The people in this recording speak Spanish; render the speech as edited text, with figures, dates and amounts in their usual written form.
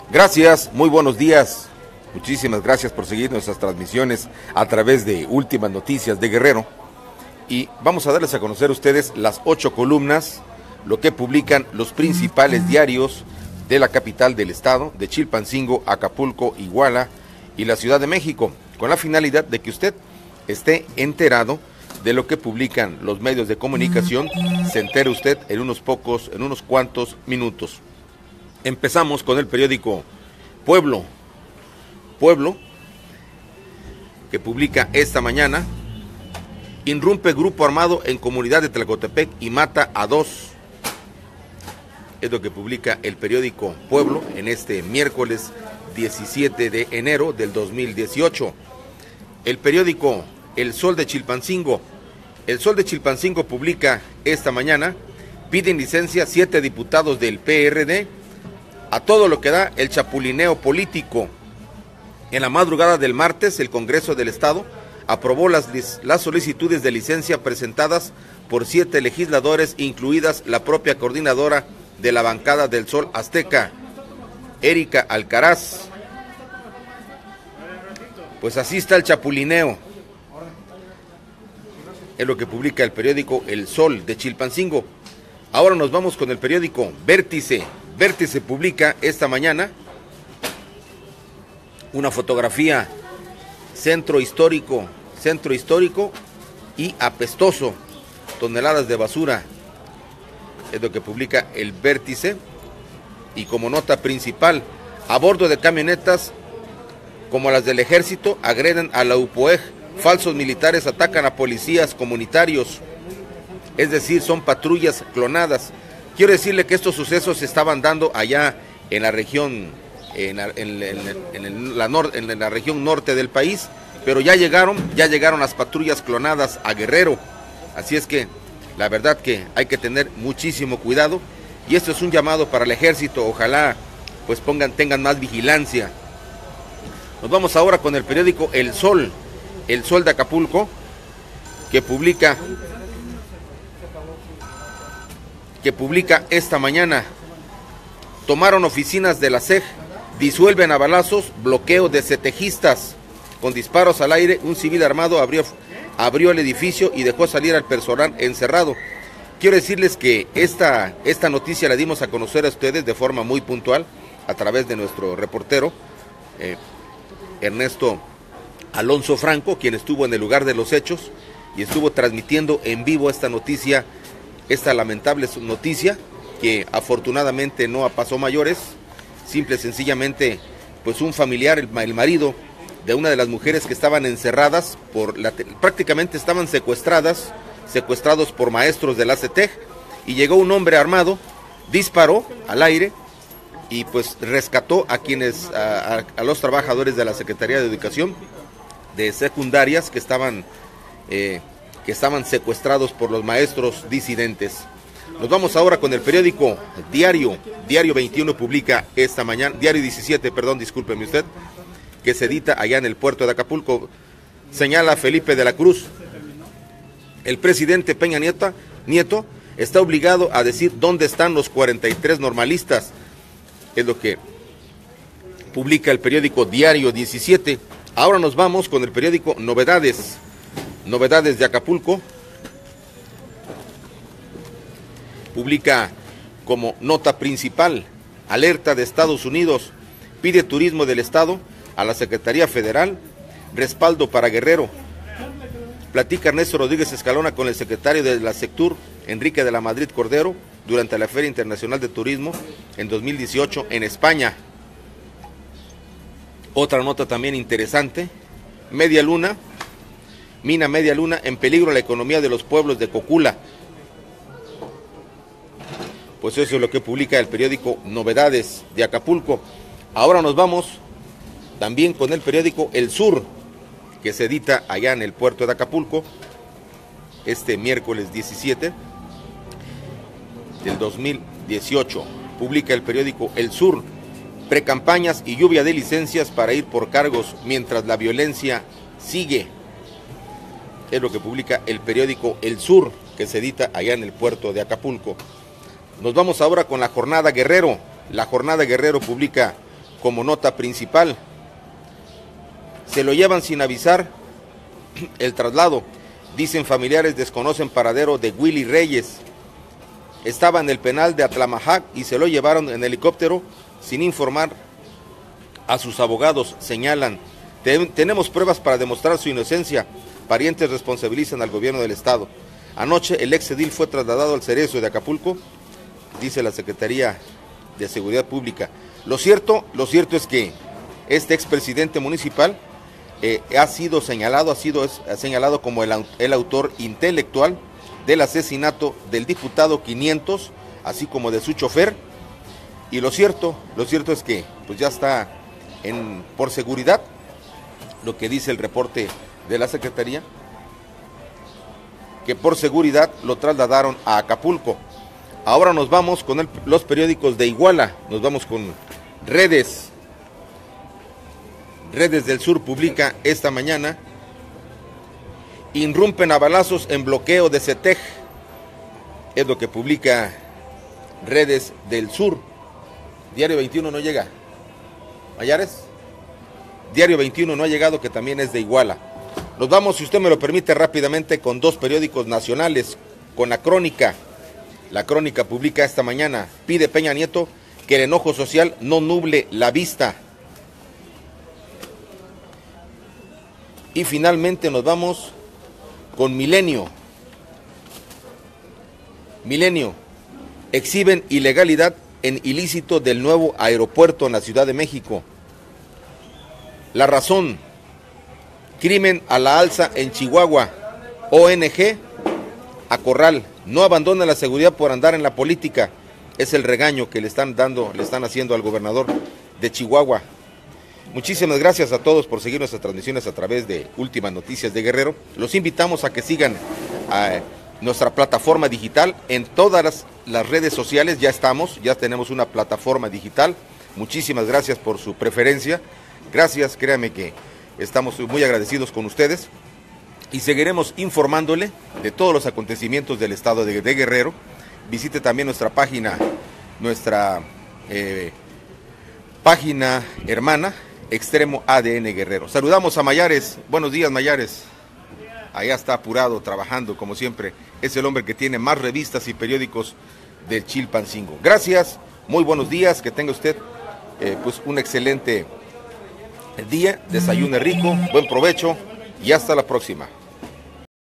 Gracias, muy buenos días. Muchísimas gracias por seguir nuestras transmisiones a través de Últimas Noticias de Guerrero. Y vamos a darles a conocer a ustedes las 8 columnas, lo que publican los principales diarios de la capital del estado, de Chilpancingo, Acapulco, Iguala y la Ciudad de México, con la finalidad de que usted esté enterado de lo que publican los medios de comunicación, se entere usted en unos cuantos minutos. Empezamos con el periódico Pueblo, que publica esta mañana: irrumpe grupo armado en comunidad de Tlacotepec y mata a 2. Es lo que publica el periódico Pueblo en este miércoles 17 de enero del 2018. El periódico El Sol de Chilpancingo publica esta mañana: piden licencia 7 diputados del PRD, a todo lo que da el chapulineo político. En la madrugada del martes, el Congreso del Estado aprobó las solicitudes de licencia presentadas por 7 legisladores, incluidas la propia coordinadora de la bancada del Sol Azteca, Erika Alcaraz. Pues así está el chapulineo. Es lo que publica el periódico El Sol de Chilpancingo. Ahora nos vamos con el periódico Vértice. Vértice publica esta mañana una fotografía: centro histórico y apestoso, toneladas de basura. Es lo que publica el Vértice. Y como nota principal, a bordo de camionetas como las del ejército agreden a la UPOEG, falsos militares atacan a policías comunitarios, es decir, son patrullas clonadas. Quiero decirle que estos sucesos se estaban dando allá en la región, en la región norte del país, pero ya llegaron las patrullas clonadas a Guerrero. Así es que la verdad que hay que tener muchísimo cuidado, y esto es un llamado para el ejército. Ojalá pues tengan más vigilancia. Nos vamos ahora con el periódico El Sol de Acapulco, que publica esta mañana: tomaron oficinas de la SEG, disuelven a balazos, bloqueo de setejistas. Con disparos al aire, un civil armado abrió el edificio y dejó salir al personal encerrado. Quiero decirles que esta noticia la dimos a conocer a ustedes de forma muy puntual a través de nuestro reportero Ernesto Alonso Franco, quien estuvo en el lugar de los hechos y estuvo transmitiendo en vivo esta lamentable noticia, que afortunadamente no pasó mayores. Simple y sencillamente, pues un familiar, el marido de una de las mujeres que estaban encerradas, prácticamente estaban secuestrados por maestros de la CETEG, y llegó un hombre armado, disparó al aire y pues rescató a los trabajadores de la Secretaría de Educación de secundarias que estaban secuestrados por los maestros disidentes. Nos vamos ahora con el periódico Diario 21 publica esta mañana, Diario 17, perdón, discúlpeme usted, que se edita allá en el puerto de Acapulco. Señala Felipe de la Cruz: el presidente Peña Nieto está obligado a decir dónde están los 43 normalistas. Es lo que publica el periódico Diario 17. Ahora nos vamos con el periódico Novedades de Acapulco. Publica como nota principal: alerta de Estados Unidos, pide turismo del estado a la Secretaría Federal, respaldo para Guerrero. Platica Ernesto Rodríguez Escalona con el secretario de la Sectur, Enrique de la Madrid Cordero, durante la Feria Internacional de Turismo en 2018 en España. Otra nota también interesante: mina Media Luna, en peligro la economía de los pueblos de Cocula. Pues eso es lo que publica el periódico Novedades de Acapulco. Ahora nos vamos también con el periódico El Sur, que se edita allá en el puerto de Acapulco este miércoles 17 del 2018. Publica el periódico El Sur: precampañas y lluvia de licencias para ir por cargos mientras la violencia sigue. Es lo que publica el periódico El Sur, que se edita allá en el puerto de Acapulco. Nos vamos ahora con la Jornada Guerrero. La Jornada Guerrero publica como nota principal. Se lo llevan sin avisar el traslado. Dicen familiares desconocen paradero de Willy Reyes. Estaba en el penal de Atlamajac y se lo llevaron en helicóptero sin informar a sus abogados, señalan. Tenemos pruebas para demostrar su inocencia. Parientes responsabilizan al gobierno del estado. Anoche el ex edil fue trasladado al Cerezo de Acapulco, dice la Secretaría de Seguridad Pública. Lo cierto es que este expresidente municipal ha sido señalado como el autor intelectual del asesinato del diputado 500, así como de su chofer. Y lo cierto es que pues ya está por seguridad, lo que dice el reporte de la Secretaría, que por seguridad lo trasladaron a Acapulco. Ahora nos vamos con los periódicos de Iguala, nos vamos con Redes. Redes del Sur publica esta mañana: irrumpen a balazos en bloqueo de CETEJ. Es lo que publica Redes del Sur. Diario 21 no llega. ¿Mayares? Diario 21 no ha llegado, que también es de Iguala. Nos vamos, si usted me lo permite, rápidamente con dos periódicos nacionales, con La Crónica. La Crónica publica esta mañana: pide Peña Nieto que el enojo social no nuble la vista. Y finalmente nos vamos con Milenio. Milenio: exhiben ilegalidad en ilícito del nuevo aeropuerto en la Ciudad de México. La Razón: crimen a la alza en Chihuahua. ONG a Corral: no abandona la seguridad por andar en la política. Es el regaño que le están haciendo al gobernador de Chihuahua. Muchísimas gracias a todos por seguir nuestras transmisiones a través de Últimas Noticias de Guerrero. Los invitamos a que sigan nuestra plataforma digital en todas las redes sociales. Ya tenemos una plataforma digital. Muchísimas gracias por su preferencia. Gracias, créanme que estamos muy agradecidos con ustedes y seguiremos informándole de todos los acontecimientos del estado de Guerrero. Visite también nuestra página hermana, Extremo ADN Guerrero. Saludamos a Mayares. Buenos días, Mayares. Allá está apurado, trabajando como siempre. Es el hombre que tiene más revistas y periódicos del Chilpancingo. Gracias, muy buenos días, que tenga usted pues un excelente día, desayune rico, buen provecho y hasta la próxima.